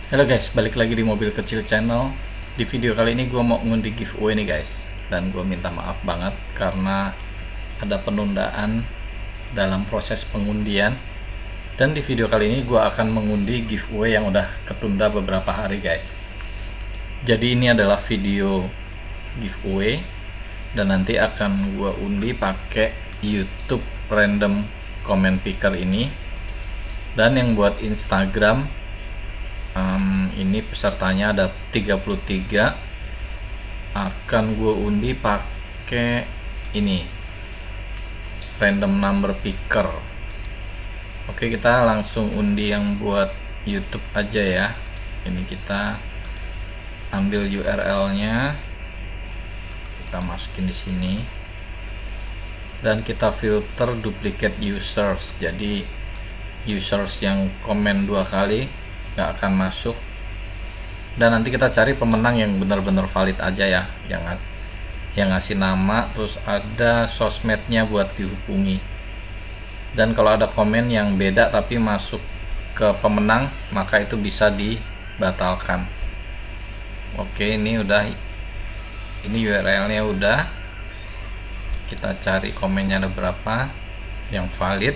Halo guys, balik lagi di Mobil Kecil Channel. Di video kali ini gue mau ngundi giveaway nih guys. Dan gue minta maaf banget karena ada penundaan dalam proses pengundian. Dan di video kali ini gue akan mengundi giveaway yang udah ketunda beberapa hari guys. Jadi ini adalah video giveaway dan nanti akan gue undi pakai YouTube random comment picker ini. Dan yang buat Instagram, ini pesertanya ada 33, akan gue undi pakai ini random number picker. Oke, kita langsung undi yang buat YouTube aja ya. Ini kita ambil URL-nya, kita masukin di sini dan kita filter duplicate users. Jadi users yang komen 2 kali nggak akan masuk, dan nanti kita cari pemenang yang benar-benar valid aja ya, yang ngasih nama terus ada sosmednya buat dihubungi. Dan kalau ada komen yang beda tapi masuk ke pemenang, maka itu bisa dibatalkan. Oke, ini udah, ini URL-nya udah, kita cari komennya ada berapa yang valid.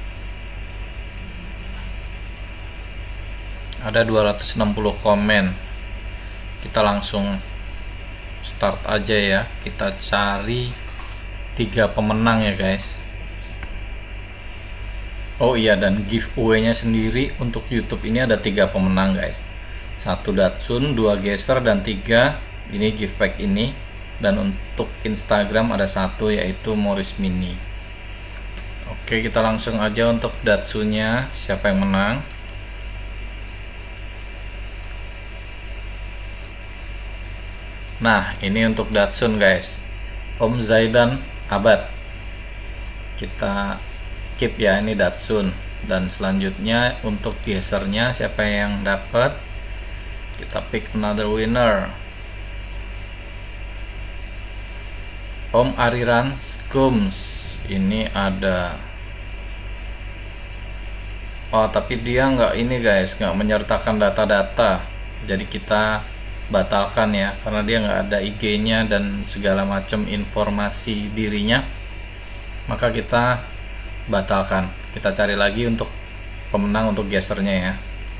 Ada 260 komen. Kita langsung start aja ya. Kita cari 3 pemenang ya guys. Oh iya, dan giveaway-nya sendiri untuk YouTube ini ada 3 pemenang guys. 1 Datsun, 2 Geser, dan 3 ini gift pack ini. Dan untuk Instagram ada 1 yaitu Morris Mini. Oke, kita langsung aja untuk Datsunnya, siapa yang menang. Nah, ini untuk Datsun guys, Om Zaidan Abad. Kita keep ya, ini Datsun. Dan selanjutnya untuk gesernya siapa yang dapat, kita pick another winner. Om Ariran Skums. Ini ada, oh tapi dia nggak ini guys, nggak menyertakan data-data, jadi kita batalkan ya, karena dia nggak ada IG-nya dan segala macam informasi dirinya, maka kita batalkan. Kita cari lagi untuk pemenang untuk gesernya ya.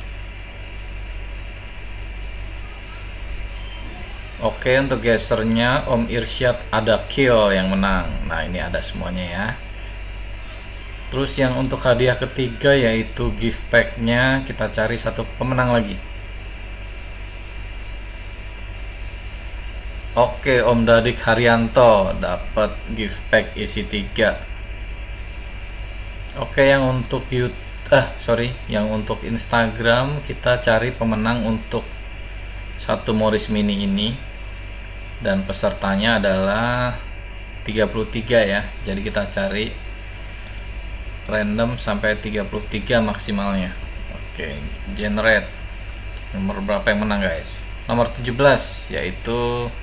Oke, untuk gesernya Om Irsyad Adakil yang menang. Nah, ini ada semuanya ya. Terus yang untuk hadiah ketiga yaitu gift pack-nya, kita cari 1 pemenang lagi. Oke, Om Dadik Haryanto dapat gift pack isi 3. Oke, yang untuk yang untuk Instagram kita cari pemenang untuk 1 Morris Mini ini, dan pesertanya adalah 33 ya. Jadi kita cari random sampai 33 maksimalnya. Oke, generate. Nomor berapa yang menang guys? Nomor 17 yaitu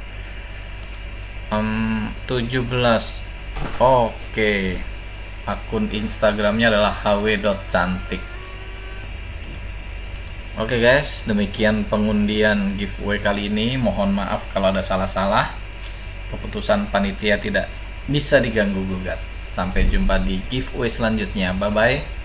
17. Oke, akun Instagramnya adalah hw.cantik. Oke guys, demikian pengundian giveaway kali ini. Mohon maaf kalau ada salah-salah. Keputusan panitia tidak bisa diganggu gugat. Sampai jumpa di giveaway selanjutnya. Bye bye.